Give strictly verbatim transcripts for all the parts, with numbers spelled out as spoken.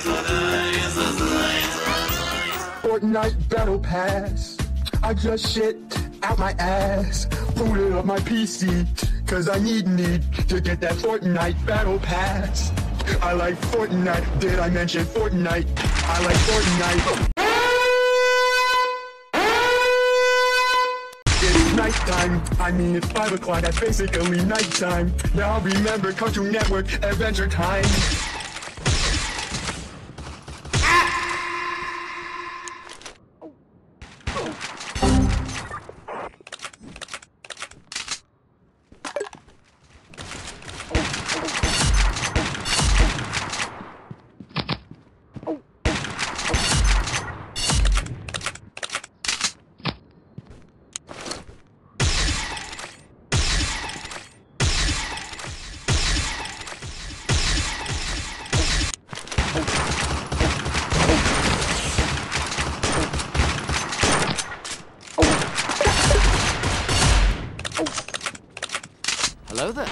Fortnite Battle Pass. I just shit out my ass, booted up my P C, cause I need need to get that Fortnite Battle Pass. I like Fortnite, did I mention Fortnite? I like Fortnite. It's nighttime, I mean it's five o'clock, that's basically nighttime. Now remember Cartoon Network Adventure Time. Hello there.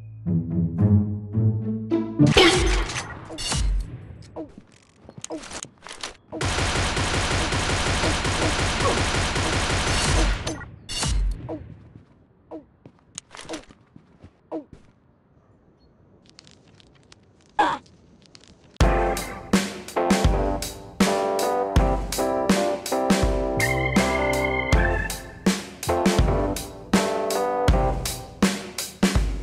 Oh.